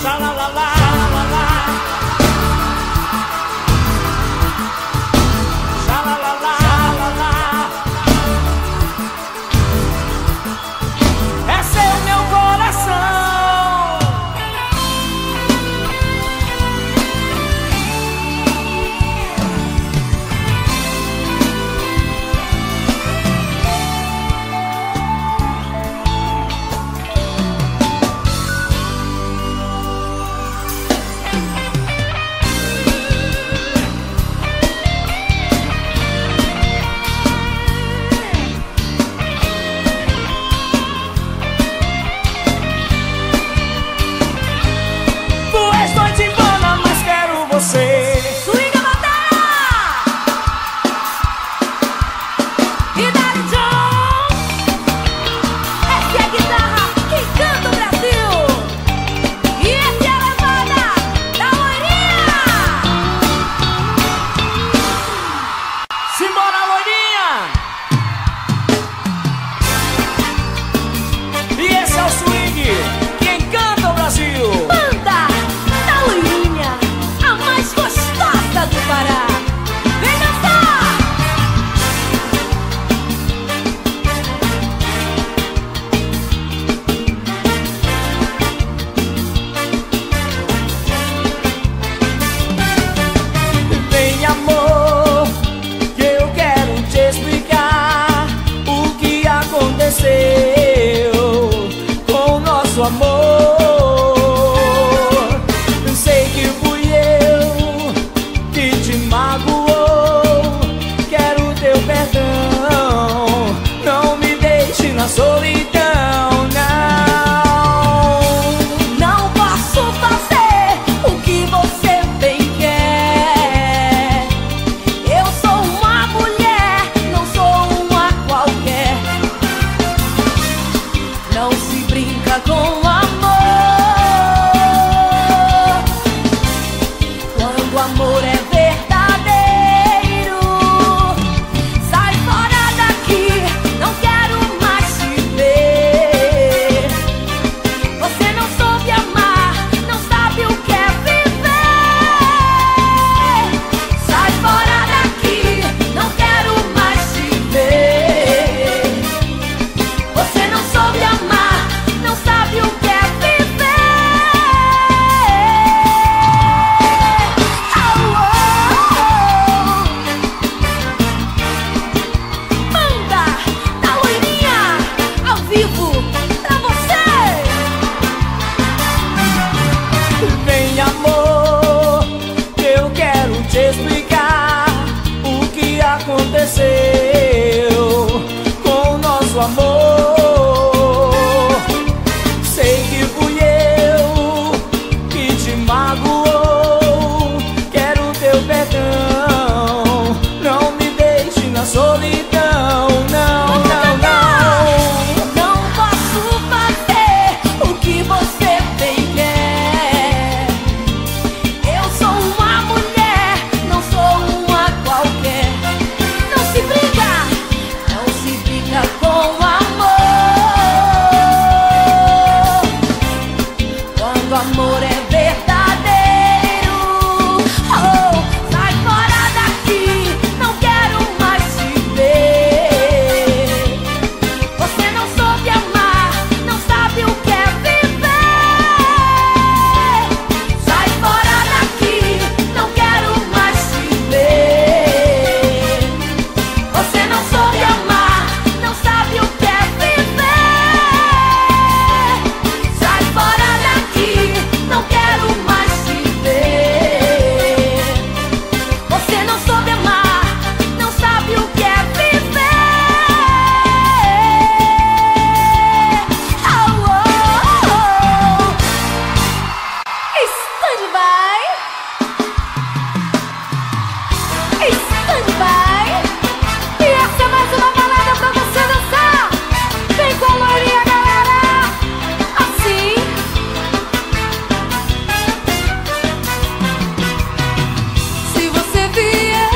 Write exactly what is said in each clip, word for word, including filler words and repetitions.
Se você vier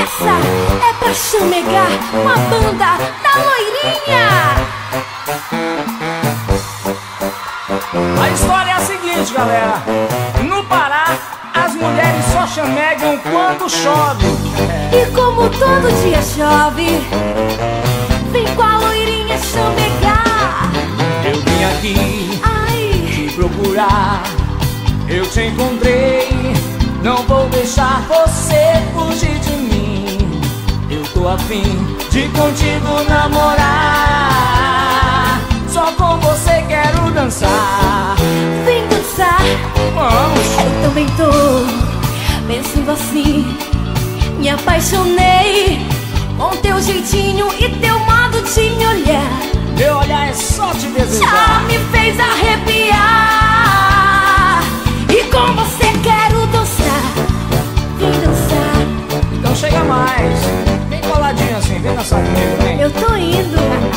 Essa é pra chamegar com a banda da loirinha. A história é a seguinte, galera. No Pará, as mulheres só chamegam quando chove. E como todo dia chove, vem com a loirinha chamegar. Eu vim aqui Ai, te procurar, eu te encontrei. Não vou deixar você fugir de mim. Eu tô afim de contigo namorar. Só com você quero dançar. vem dançar. Vamos. Eu também tô pensando assim. Me apaixonei com teu jeitinho e teu modo de me olhar. Meu olhar é só te Já desejar. me fez arrepiar. E com você quero dançar. Vem dançar. Então chega mais. Vem coladinho assim, vem dançar comigo, vem. Eu tô indo.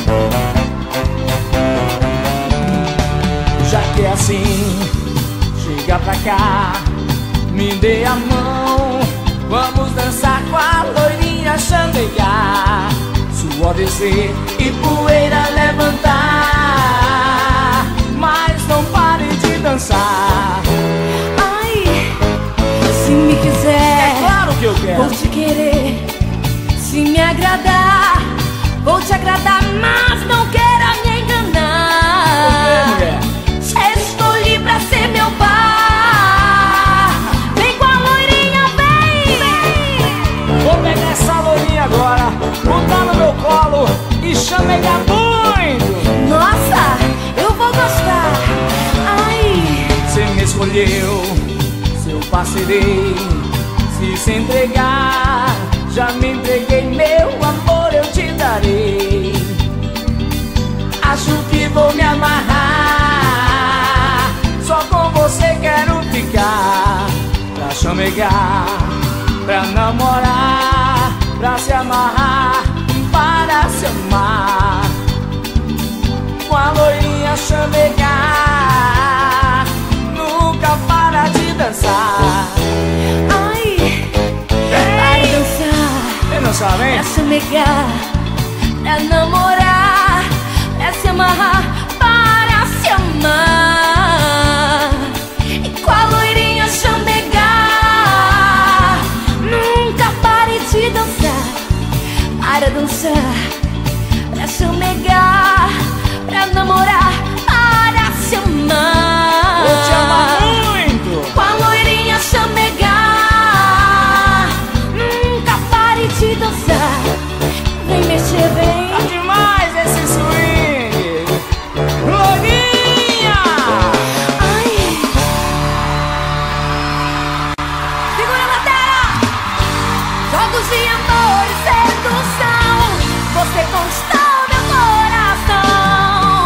Já que é assim, chega pra cá, me dê a mão. Vamos dançar com a loirinha chamegar. Suor descer e poeira levantar. Mas não pare de dançar. Ai, se me quiser, É claro que eu quero. vou te querer. Se me agradar, vou te agradar, mas não queira me enganar. Por quê, mulher? Já escolhi pra ser meu par. Vem com a loirinha, vem, vem. Vou pegar essa loirinha agora, botar no meu colo e chamegar muito. Nossa, eu vou gostar. Ai, Você me escolheu, seu parceirei. Se se entregar, já me entreguei, meu amor eu te darei. Acho que vou me amarrar. Só com você quero ficar. Pra chamegar, pra namorar, pra se amarrar, para se amar. Com a loirinha chamegar, nunca para de dançar. ai, para dançar, Vem dançar, vem. pra chamegar, pra namorar, pra se amarrar, para se amar. E com a loirinha chamegar, nunca pare de dançar. Para dançar, pra chamegar, pra namorar, para se amar. Vou te amar muito. Com a loirinha chamegar, nunca pare de dançar. Vem mexer, vem. Tá demais esse swing. Loirinha! Ai, segura na terra. Jogos de amor e sedução. Você conquistou meu coração.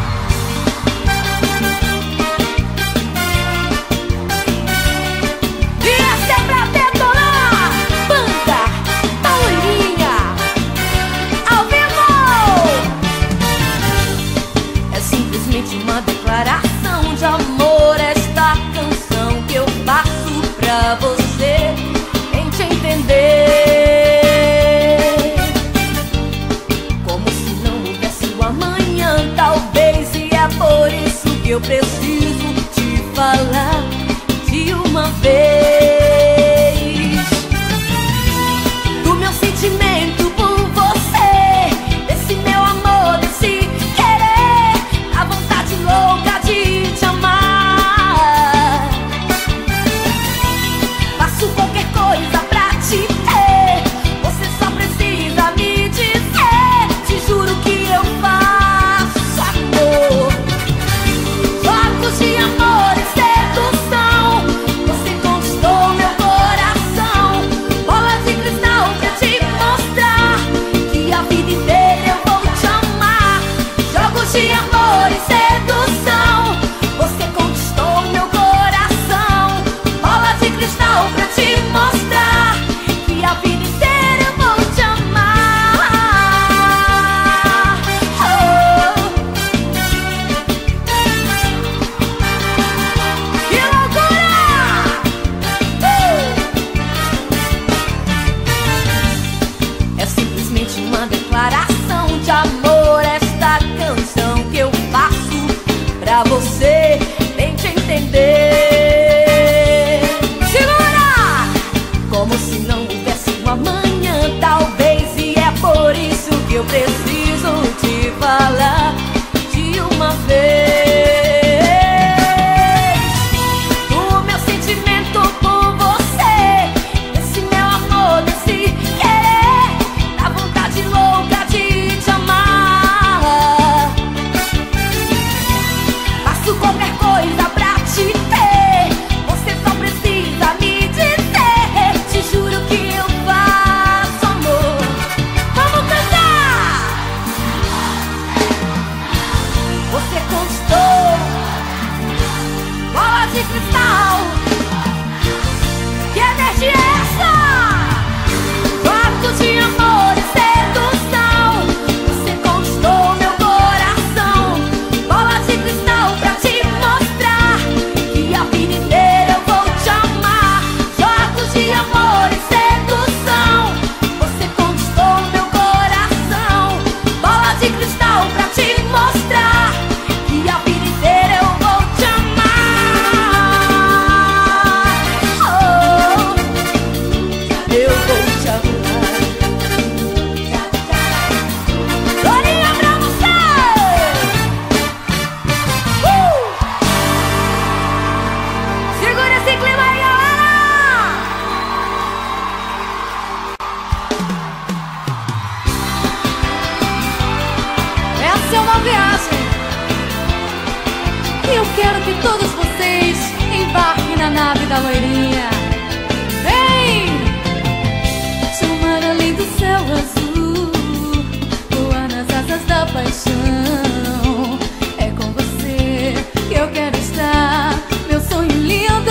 E essa é pra detonar. Banda da loirinha, ao vivo. É simplesmente uma declaração de amor. Esta canção que eu faço pra você. Tente entender. declaração de amor, esta canção que eu faço pra você, tente entender. Segura! Como se não houvesse um amanhã, talvez, e é por isso que eu preciso te falar de uma vez. O meu sentimento por você, esse meu amor, desse querer, da vontade louca de te amar. Faço qualquer coisa pra te ter, você só precisa me dizer. Te juro que eu faço amor. Vamos cantar! Você conquistou bola de cristal. Que energia é essa? Ato de amor e sedução. Você conquistou meu coração. Bola de cristal pra te mostrar que a vida inteira eu vou te amar. Ato de amor e sedução. Você conquistou meu coração. Bola de cristal pra te mostrar que a vida inteira eu vou te amar. Oh, eu vou te amar. Glorinha pra você! Uh! Segura esse clima aí, galera! Essa é uma viagem e eu quero que todos vocês embarquem na nave da loirinha. Vem! Seu mar além do céu azul, voar nas asas da paixão. É com você que eu quero estar, meu sonho lindo.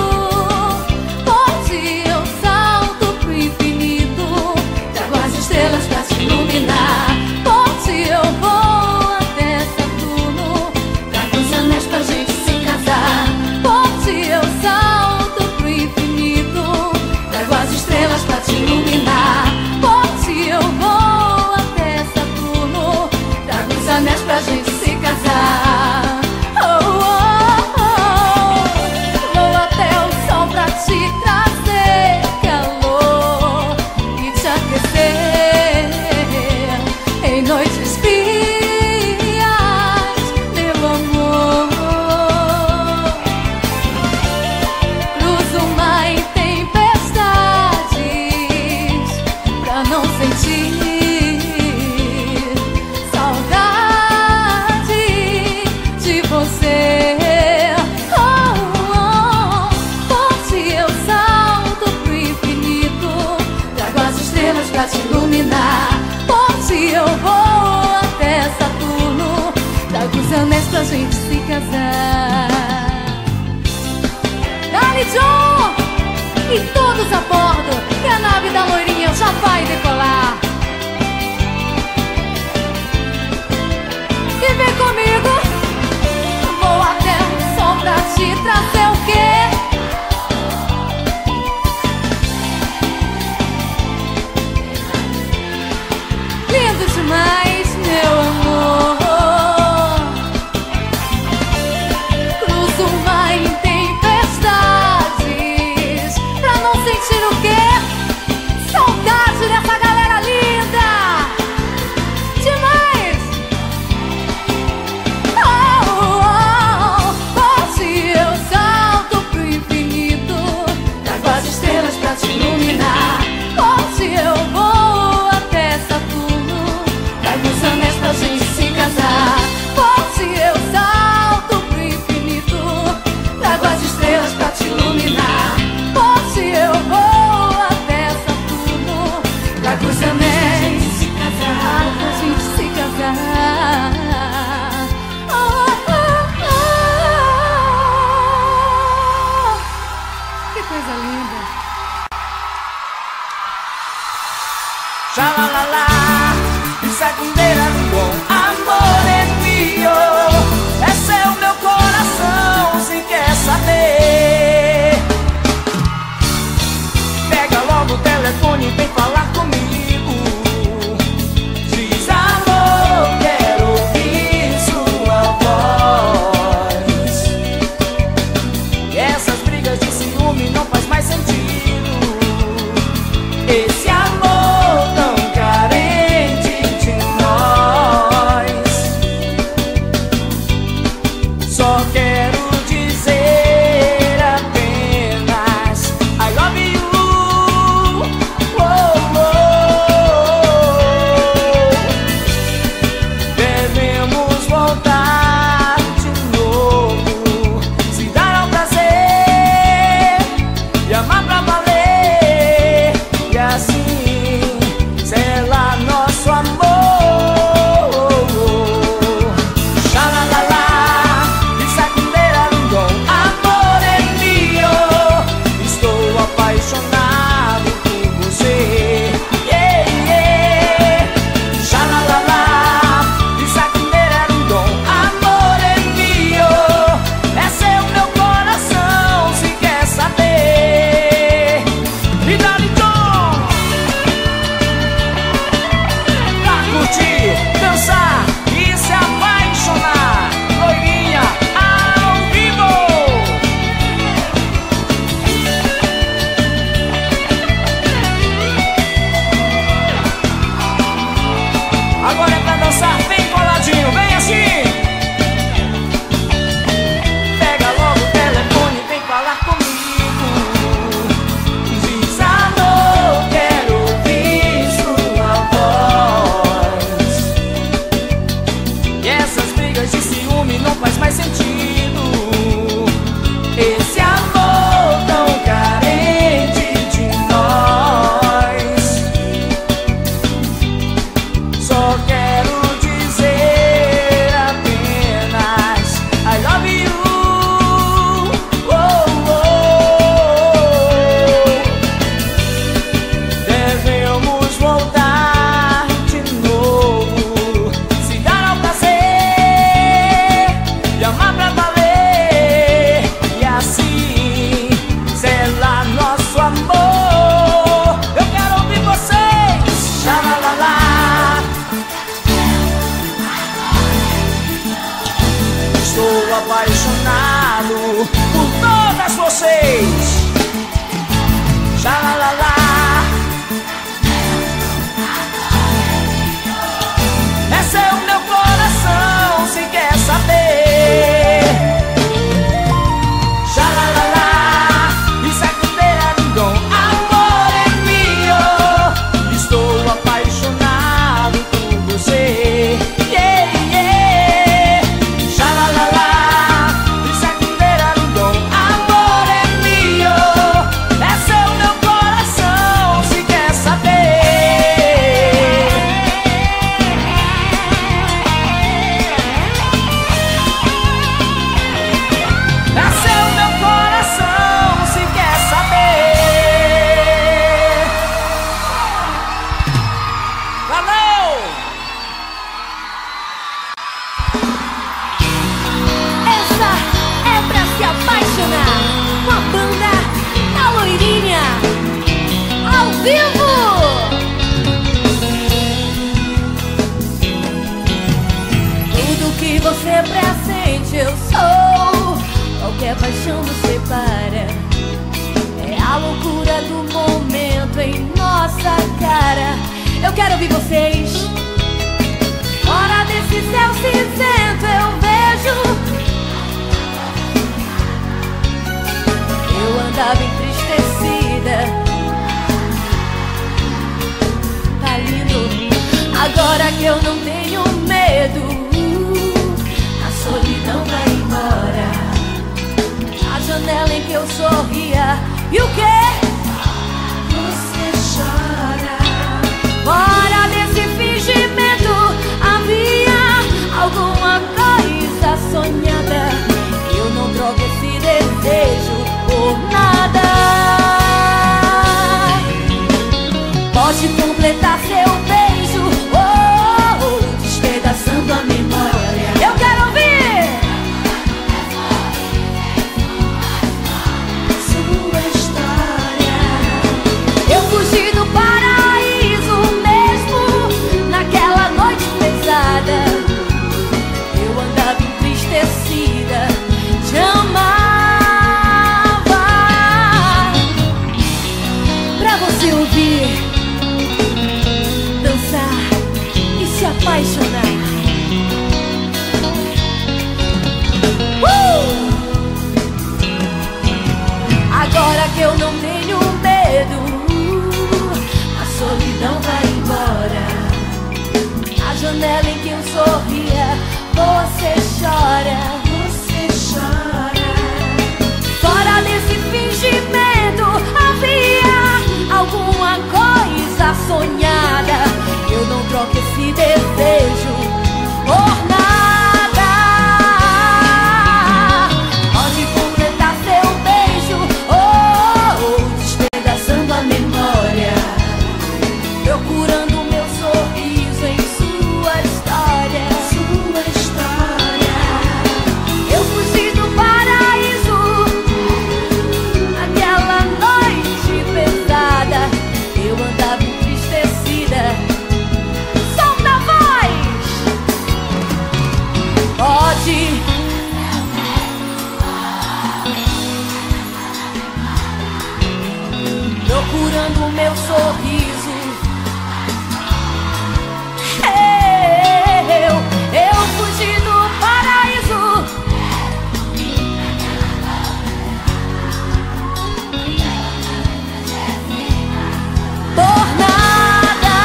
Onde eu salto pro infinito, trago as estrelas pra te iluminar. Onde eu vou até Saturno, trago os anéis pra gente se casar. Onde eu salto pro infinito, trago as estrelas pra te iluminar. Onde eu vou até Saturno, trago os anéis pra gente se casar. Oh, oh, oh. Vou até o sol pra te trazer calor e te aquecer em noites frias, meu amor. Cruzo o mar em tempestades pra não sentir saudade de você. Oh, oh, onde eu salto pro infinito, trago as estrelas pra te iluminar. Onde eu vou até Saturno, trago os anéis pra gente se casar. Dali, John! E todos a bordo, que a nave da loirinha já vai decolar. E vem comigo, vou até o sol pra te trazer o quê? Lindo demais, meu amor. Cruzo o mar em tempestades pra não sentir o quê? Saudade dessa galera linda. Demais. Oh, oh, oh. Onde eu salto pro infinito, trago as estrelas pra te iluminar. Onde eu vou até Saturno, trago os anéis pra gente se casar. Onde eu salto pro infinito, trago as estrelas pra te iluminar. Onde eu vou até Saturno, trago os anéis pra gente se casar. Oh, oh, oh. Que coisa linda. Xalalala, sacundeira do bom amor é mio. Esse é o meu coração, se quer saber. Pega logo o telefone e vem falar comigo. ouvir vocês. Fora desse céu cinzento eu vejo. Eu andava entristecida. Tá lindo. Agora que eu não tenho medo, a solidão vai embora. A janela em que eu sorria. E o quê? Você chora. Fora desse fingimento havia alguma coisa sonhada. Eu não troco esse desejo por nada. Pode completar seu beijo, oh, oh, despedaçando a memória. Eu quero ouvir sua história. Eu fugi do paraíso mesmo naquela noite pesada. Eu andava entristecida, te amava. Pra você ouvir, dançar e se apaixonar. Uh! Agora que eu não tenho medo, a solidão vai embora. A janela em que eu sorria, você chora, você chora. Fora desse fingimento havia alguma coisa sonhada. Eu não troco esse desejo por nada. Pode completar seu beijo, oh, oh, despedaçando a memória. Procurando o meu sorriso em sua história. Sua história. Eu fugi do paraíso naquela noite pesada. Eu andava entristecida. Solta a voz! Pode. Procurando o meu sorriso. Eu, eu fugi do paraíso. Por nada.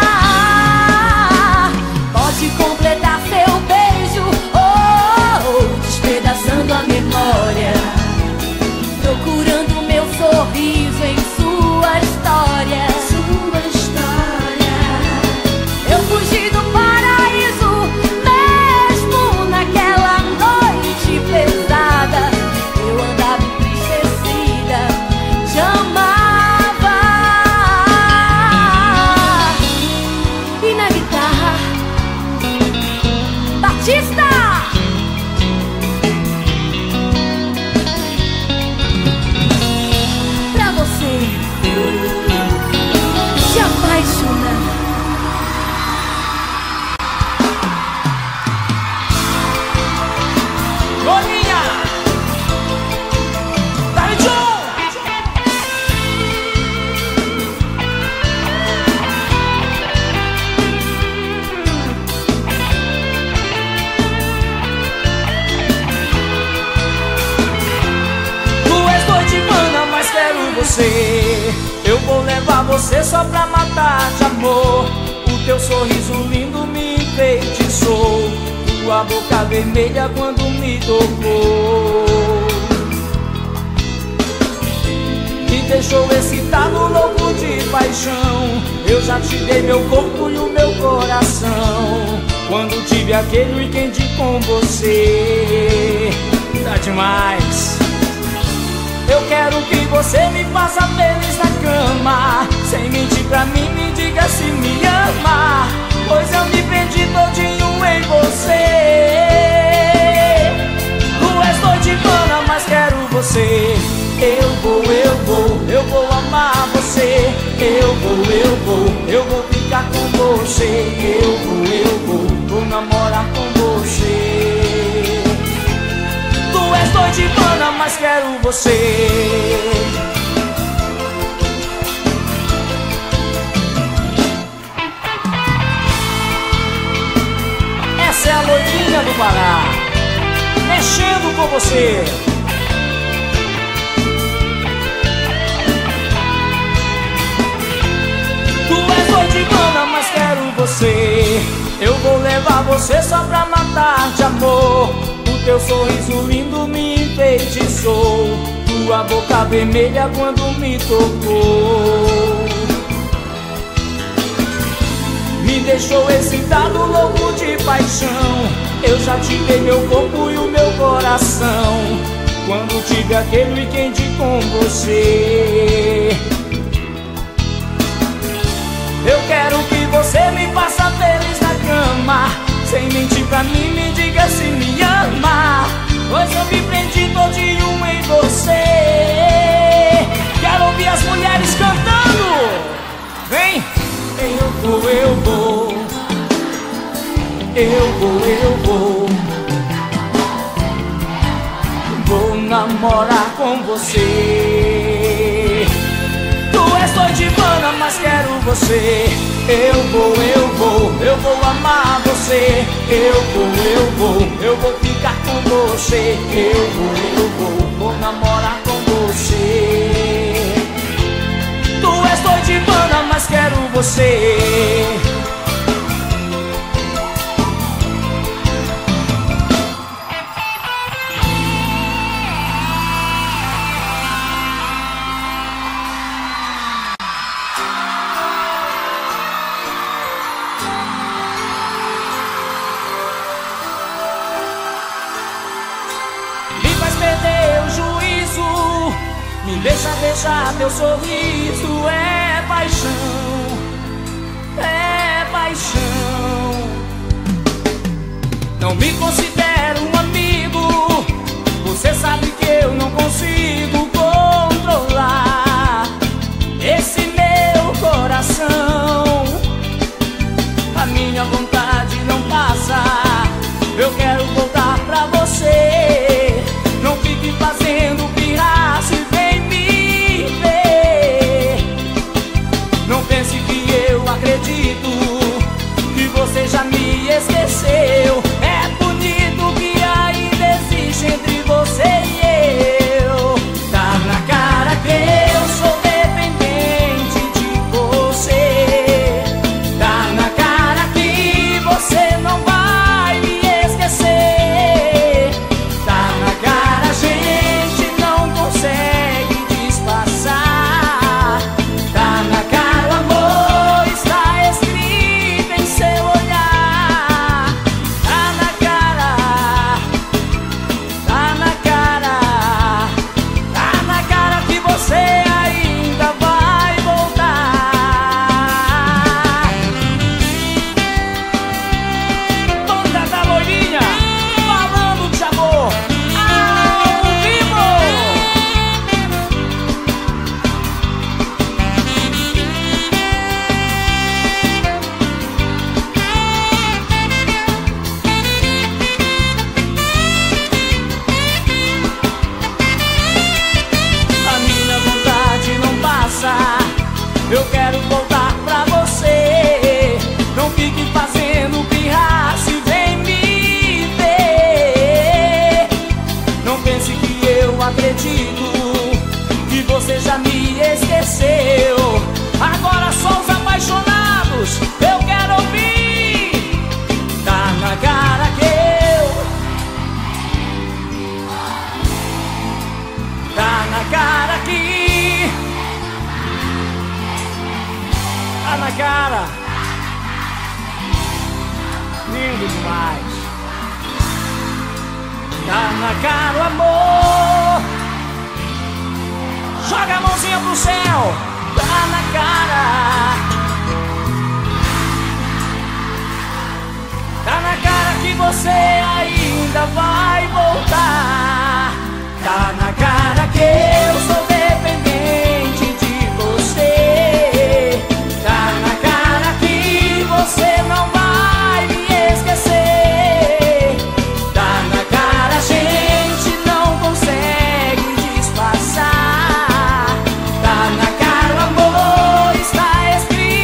Pode completar seu beijo, oh, oh, despedaçando a memória. Procurando o meu sorriso em sua história. Sua história. Eu fugi do paraíso mesmo naquela noite pesada. Eu andava entristecida, te amava. E na guitarra, Batista. Pra você se apaixonar. Bolinha! Dale, John! Tu és doidivana, mas quero você. Eu vou levar você só pra matar de amor. O teu sorriso lindo me enfeitiçou. Tua boca vermelha quando me tocou me deixou excitado, louco de paixão. Eu já te dei meu corpo e o meu coração. Quando tive aquele weekend com você, tá demais. Eu quero que você me faça feliz na cama. Sem mentir pra mim, me diga se me ama. Pois eu me perdi todinho em você. Tu és doidivana, mas quero você. Eu vou, eu vou, eu vou amar você. Eu vou, eu vou, eu vou ficar com você. Eu vou, eu vou, vou namorar com você. Tu és doidivana, mas quero você. Pará, mexendo com você. Tu és doido de mana, mas quero você. Eu vou levar você só pra matar de amor. O teu sorriso lindo me enfeitiçou. Tua boca vermelha quando me tocou me deixou excitado, louco de paixão. Eu já te dei meu corpo e o meu coração quando tive aquele weekend com você. Eu quero que você me faça feliz na cama, sem mentir pra mim, me diga se me ama, pois eu me prendi todinho em você. Quero ouvir as mulheres cantando. Vem! Eu vou, eu vou, eu vou, eu vou, vou namorar com você. Tu és doido de mana, mas quero você. Eu vou, eu vou, eu vou amar você. Eu vou, eu vou, eu vou ficar com você. Eu vou, eu vou, vou namorar com você. Tu és doido de mana, mas quero você. Me faz perder o juízo, me deixa beijar teu sorriso. É paixão, é paixão. Não me considero um amigo, você sabe que eu não consigo controlar esse meu coração. A minha vontade não passa, eu quero voltar pra você. Não fique fazendo pirraça e vem me ver. Não pense que eu acredito que você já me esqueceu. É bonito que ainda existe entre você e eu. Tá na cara que eu sou dependente de você. Tá na cara que você não vai me esquecer. Tá na cara, a gente não consegue disfarçar. Tá na cara, o amor está escrito em seu olhar. Tá na cara, tá na cara, tá na cara que você ainda vai voltar. Banda da Loirinha, falando de amor, ao vivo. A minha vontade não passa, eu quero voltar pra você. Não fique fazendo pirraça e vem me ver. Não pense que eu acredito que você já me esqueceu. Agora só os apaixonados eu quero ouvir. Tá na cara que eu, tá na cara que, tá na cara. Lindo demais. Tá na cara o amor. Joga a mãozinha pro céu. Tá na cara. Tá na cara que você ainda vai voltar. Tá na cara que eu sou dependente de você. Tá na cara que você não vai me esquecer. Tá na cara, a gente não consegue disfarçar. Tá na cara, o amor está escrito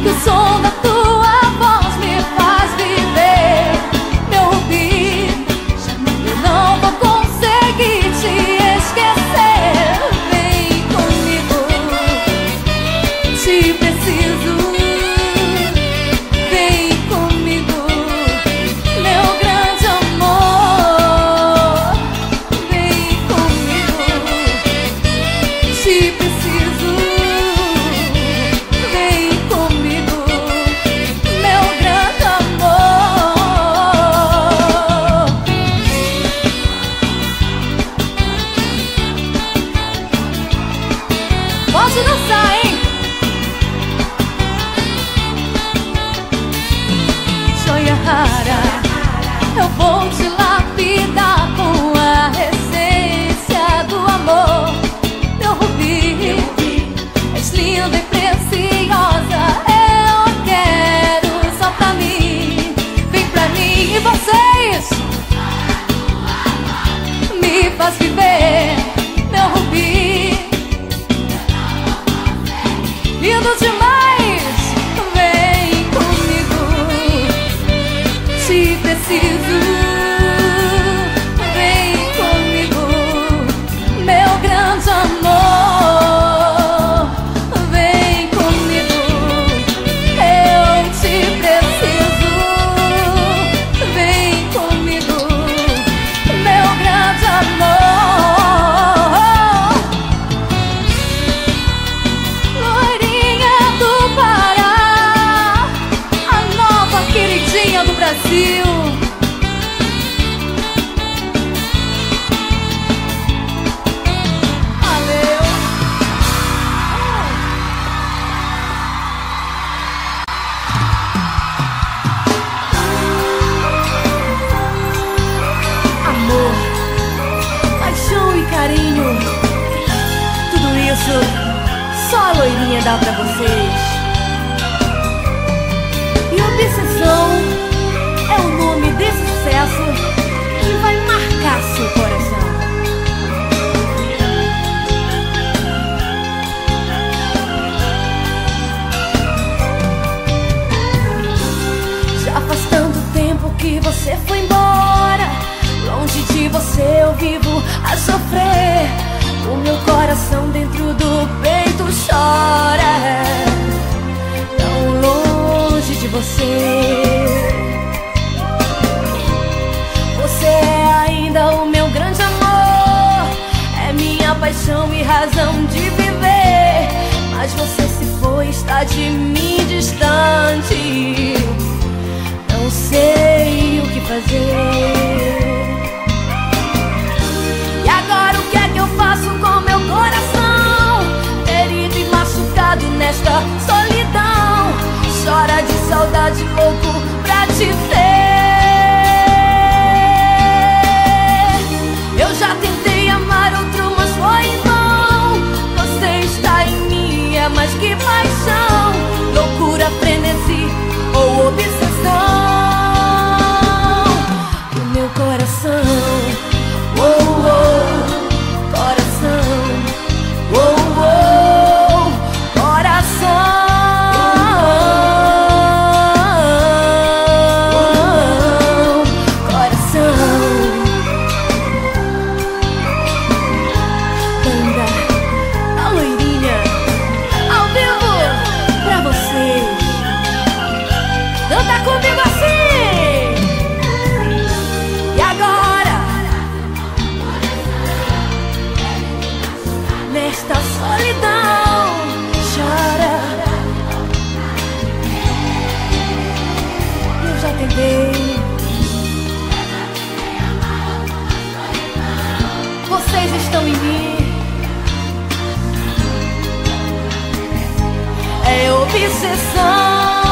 que o som da tua voz me faz viver. Meu rubi, eu não vou conseguir te esquecer. Vem comigo, te preciso. Vem comigo, meu grande amor. Vem comigo, te preciso. Vem comigo, meu grande amor. Pode dançar, hein? Joia rara, eu vou te lapidar com a essência do amor. Meu rubi, és linda e preciosa. Eu quero só pra mim. Vem pra mim e vocês me faz viver. Meu rubi, lindo demais. Vem comigo, te preciso. Vem comigo, meu grande amor. Vem comigo, eu te preciso. Vem comigo, meu grande amor. Loirinha do Pará, a nova queridinha do Brasil. Valeu. Amor, paixão e carinho, tudo isso só a loirinha dá pra vocês. E obsessão é o nome desse sucesso que vai marcar seu coração. Já faz tanto tempo que você foi embora. Longe de você eu vivo a sofrer. O meu coração dentro do peito chora. Tão longe de você. Você é ainda o meu grande amor. É minha paixão e razão de viver. Mas você se foi, está de mim distante. Não sei o que fazer. E agora o que é que eu faço com meu coração? Ferido e machucado nesta solidão. Chora de saudade, louco pra te ter. Eu já tentei amar outro, mas foi em vão. Você está em mim, é mais que paixão. Loucura, frenesi ou obsessão. O meu coração, oh, oh, coração, oh, oh, coração, coração. Banda, a loirinha, ao vivo pra vocês. Canta comigo assim. E agora, nesta solidão, chora. Eu já tentei. Vocês estão em mim. É obsessão.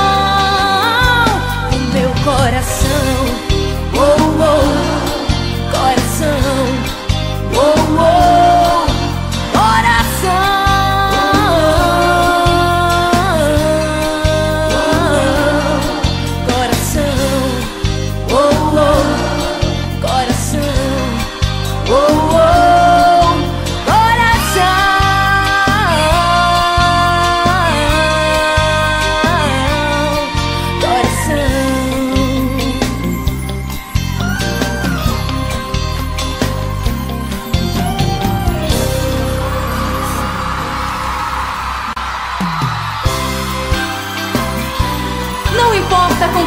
O meu coração, oh, oh, coração, oh, oh, coração.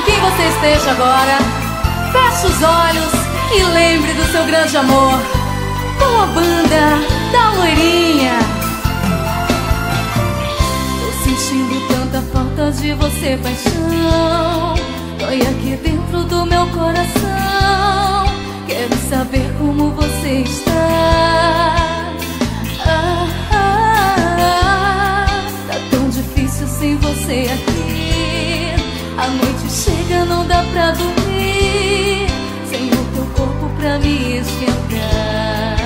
quem você esteja agora, feche os olhos e lembre do seu grande amor com a banda da Loirinha. Tô sentindo tanta falta de você, paixão, dói aqui dentro do meu coração. Quero saber como você está. Ah, ah, ah, tá tão difícil sem você aqui. A noite chega, não dá pra dormir sem o teu corpo pra me esquentar.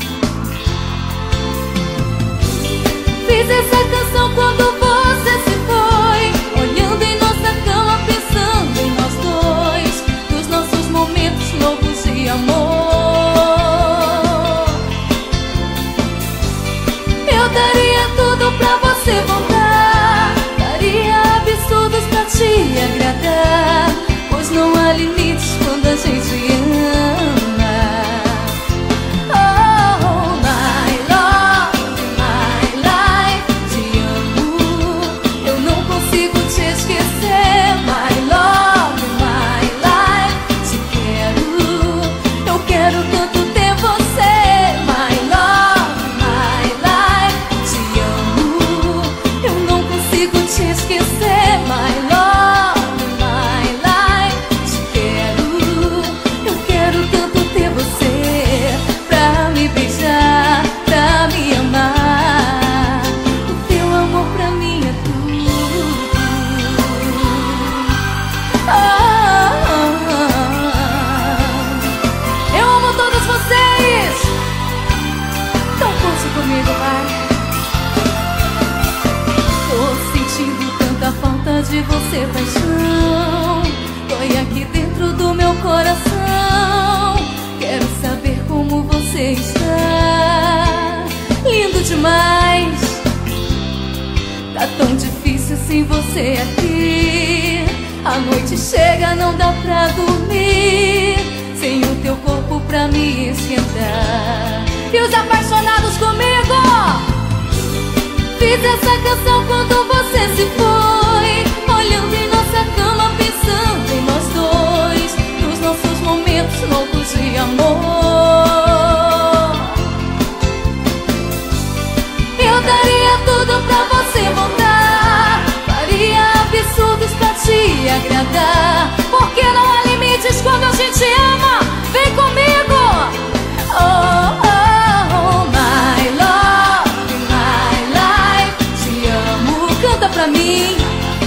Fiz essa canção quando você se foi, olhando em nossa cama, pensando em nós dois, dos nossos momentos loucos de amor. Eu daria tudo pra você voltar, daria absurdos pra te agradar, pois não há limites quando a gente ama. Oh, my love, my life, te amo, eu não consigo te esquecer. My love, my life, te quero, eu quero tanto ter você. My love, my life, te amo, eu não consigo te esquecer. My love, my life, te quero, eu quero tanto ter você pra me beijar, pra me amar. O teu amor pra mim é tudo. Ah, ah, ah. Eu amo todos vocês. Então curte comigo, vai. Tô sentindo tanta falta de você, paixão, dói aqui dentro do meu coração. Quero saber como você está. Lindo demais, tá tão difícil sem você aqui. A noite chega, não dá pra dormir sem o teu corpo pra me esquentar. E os apaixonados comigo, fiz essa canção quando você se foi, olhando em nossa cama, pensando em nós dois, nos nossos momentos loucos de amor. Eu daria tudo pra você voltar, faria absurdos pra te agradar, porque não há limites quando a gente ama. Vem comigo. Oh, oh, oh, my love, my life, te amo, canta pra mim.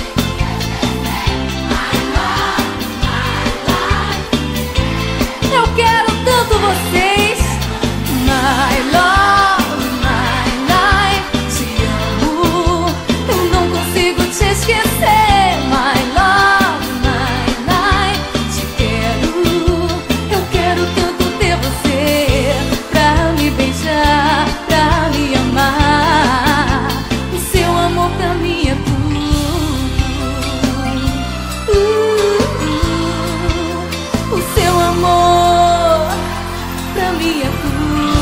Eu quero tanto vocês. My love, my life, te amo, eu não consigo te esquecer. My love, my life, te quero, eu quero tanto ter você pra me beijar, pra me amar. O seu amor pra mim é tudo. Uh, uh, o seu amor pra mim é tudo.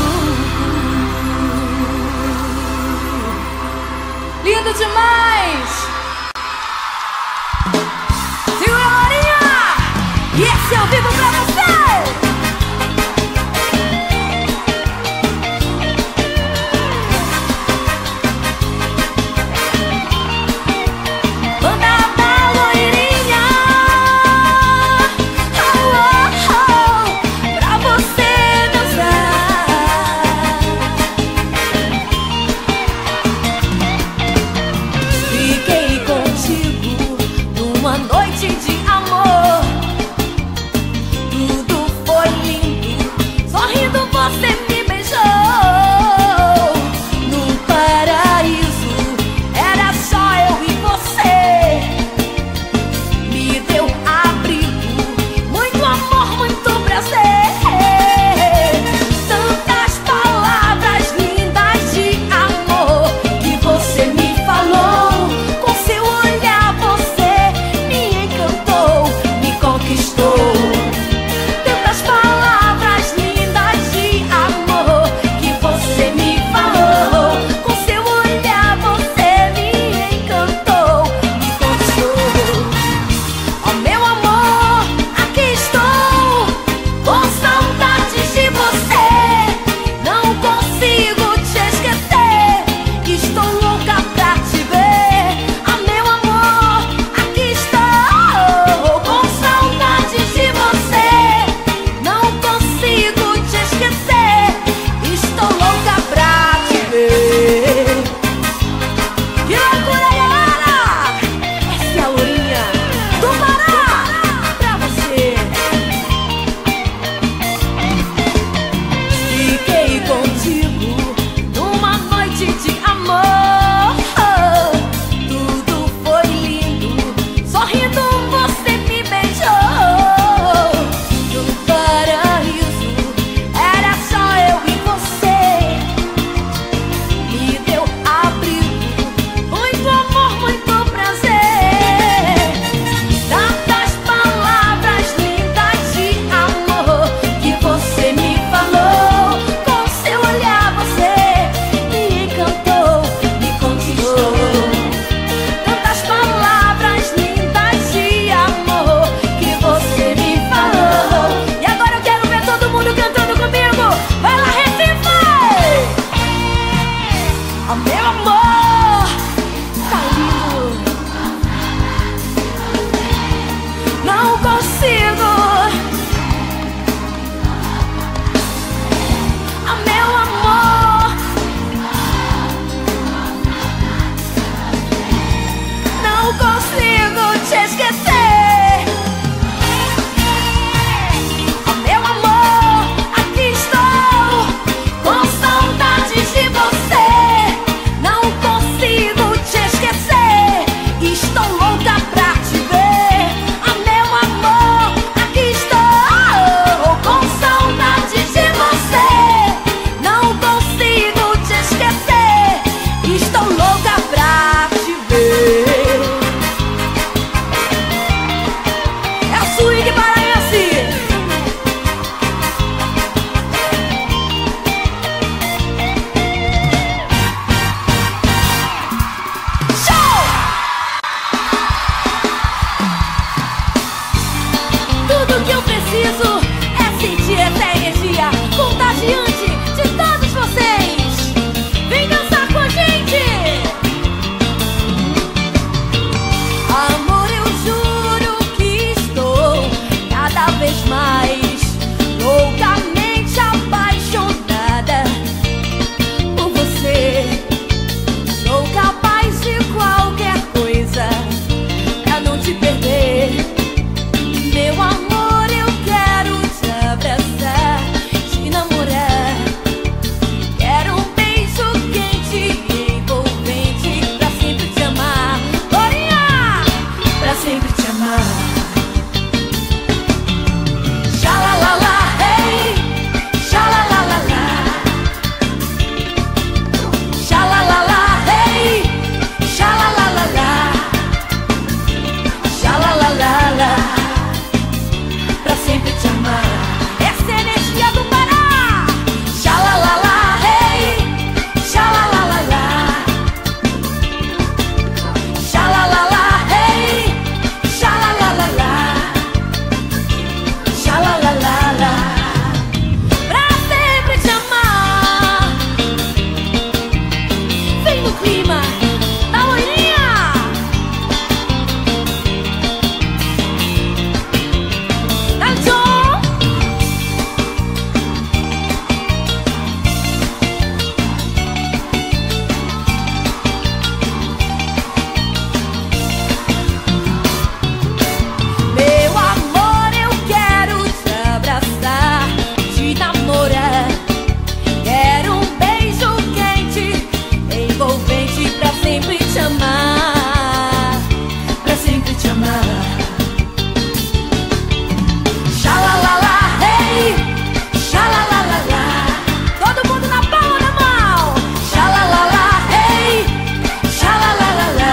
Lindo demais! Segura a Marinha! E esse é ao vivo pra você! Banda da Loirinha! Oh, oh, oh, pra você dançar. Fiquei contigo numa noite de amor. amar. Xalalala, hey, xalalalala. Xalalala, hey, xalalalala. Xalalalala, pra sempre te amar. Essa é a energia do Pará. Xalalala, hey, xalalalala. Xalalala, hey, xalalalala. Xalalalala, pra sempre te amar. Vem no clima da loirinha. Dá John. Meu amor, eu quero te abraçar, te namorar. Quero um beijo quente, envolvente, pra sempre te amar, pra sempre te amar. Xalalala, hey, xalalalala. Todo mundo na palma da mão. Xalalala, hey, xalalalala.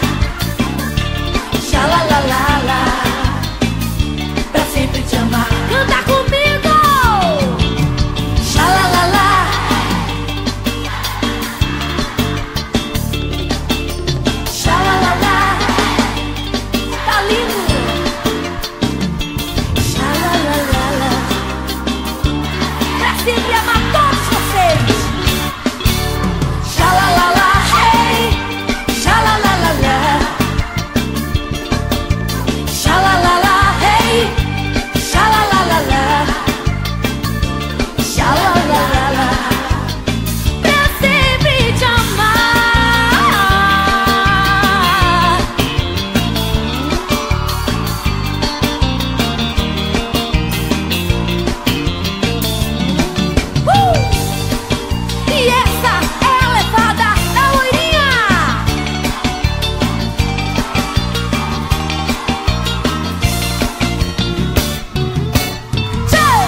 Xalalalala, pra sempre te amar. Canta comigo! Xalalala. Xalalala, tá lindo! Xalalala, pra sempre amar todos vocês. Xalalala, hey, xalalalala. Xalalala, hey, xalalalala. Xalalala, pra sempre te amar. Uh! E essa é a levada da loirinha. Tchau!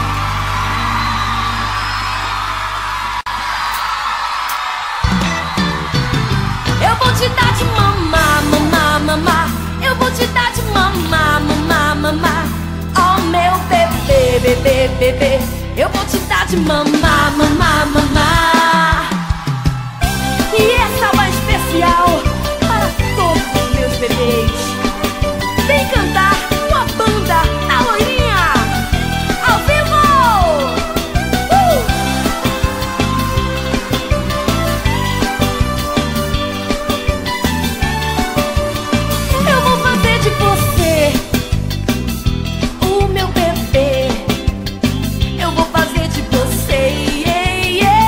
Eu vou te dar de mamar, mamar, mamar. Eu vou te dar de mamar, mamar, mamar. Oh, meu bebê, bebê, bebê. Eu vou te dar de mamar, mamar, mamar. E essa vai especial para todos os meus bebês. Vem cantar com a banda da loirinha ao vivo. Uh! Eu vou fazer de você o meu bebê. Eu vou fazer de você, yeah, yeah.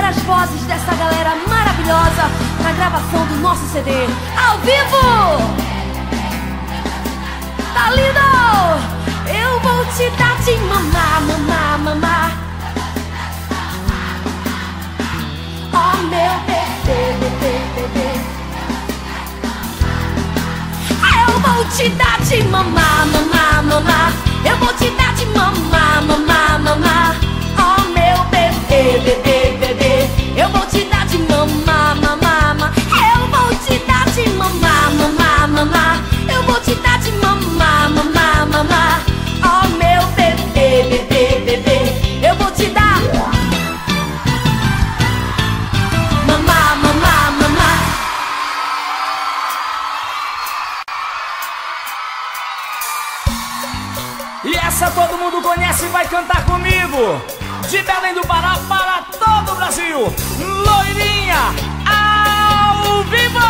as vozes dessa galera maravilhosa na gravação do nosso C D ao vivo. Tá lindo? Eu vou te dar de mamar, mamar, mamar. Oh meu bebê, bebê, bebê. Eu vou te dar de mamar, mamar, mamar. Eu vou te dar de mamar, mamar, mamar. Oh meu bebê, bebê, bebê. Eu vou te dar de mamar, mamar, mamar. Eu vou te dar de mamar, mamar, mamar. Eu vou te dar de mamar, mamar, mamar. Oh meu bebê, bebê, bebê. Eu vou te dar mamar, mamar, mamar. E essa todo mundo conhece e vai cantar comigo. De Belém do Pará para todo o Brasil. Loirinha ao vivo.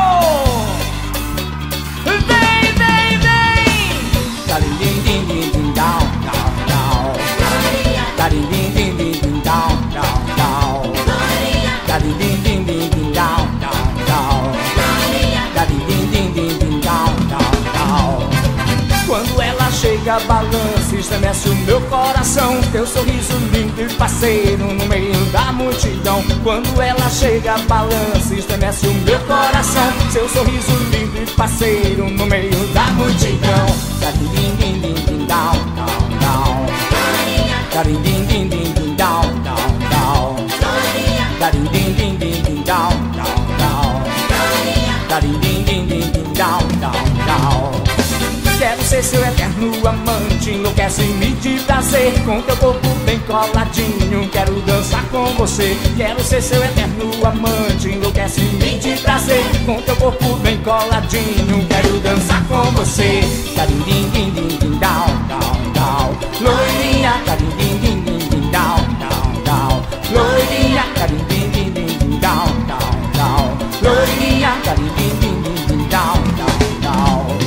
Vem, vem, vem. Darim, din, din, din, din, down, down, down. Darim, din, din, din, din, down, down, down. Darim, din, din, din, din, down, down, down. Darim, din, din, din, din, down, down, down. Quando ela chega, balança, estremece o meu coração. Teu sorriso lindo e parceiro no meio da multidão. Quando ela chega, balança, estremece o meu coração. Seu sorriso lindo e parceiro no meio da multidão. Darim, din, din, din, din, down, down, down. Darim, din, din, din, din, down, down, down. Darim, din, din, din, din, down, down, down. Darim, din, din, din, din, down, down, down. Quero ser seu eterno amante, enlouquece-me de prazer. Com teu corpo bem coladinho, quero dançar com você. Quero ser seu eterno amante, enlouquece-me de prazer. Com teu corpo bem coladinho, quero dançar com você. Darim, din, din, din, din, down, down, down. Loirinha, darim, din, din, din, din, down, down, down. Loirinha, darim, din, din, din, din, down, down, down. Loirinha, darim, din, din, din, din, down, down, down.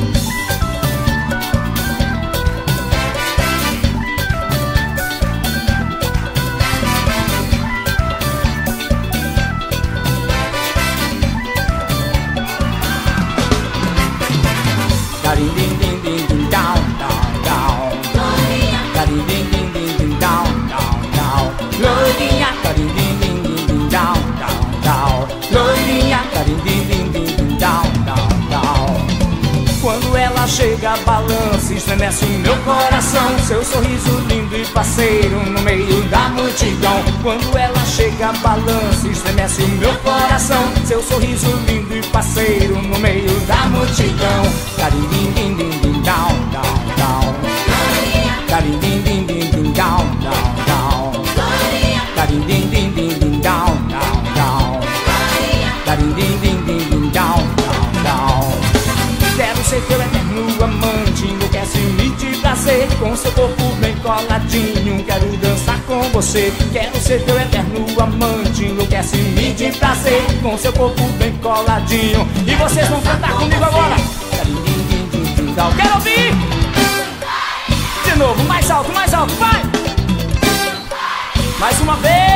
Darim, din, din, din, din, down, down, down. Darim, din, din, din, din, down, down, down. Loirinha, darim, din, din, din, din, down, down, down. Loirinha, darim, din, din, din, din, down, down, down. Quando ela chega, balança, estremece o meu coração. Seu sorriso lindo e parceiro no meio da multidão. Quando ela chega, balança, estremece o meu coração. Seu sorriso lindo e parceiro no meio da multidão. Darim, din, din, din, din, down, down, down. Darim, din, din, din, din, down, down, down. Darim, din, din, din, din, down, down, down. Darim, din, din, din, din, down, down, down. Quero ser teu eterno amante, enlouquece-me de prazer. Com seu corpo bem coladinho, quero dançar com você. Quero ser teu eterno amante, enlouquece-me de prazer. Com seu corpo bem coladinho. E vocês vão cantar comigo agora. Quero ouvir! De novo, mais alto, mais alto, vai! Mais uma vez!